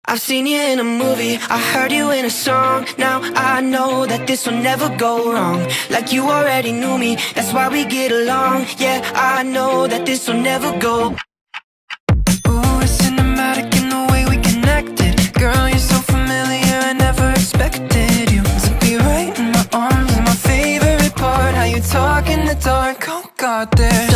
I've seen you in a movie, I heard you in a song. Now I know that this will never go wrong. Like you already knew me, that's why we get along. Yeah, I know that this will never go. Ooh, it's cinematic in the way we connected. Girl, you're so familiar, I never expected you to be right in my arms. And my favorite part, how you talk in the dark. Oh God, there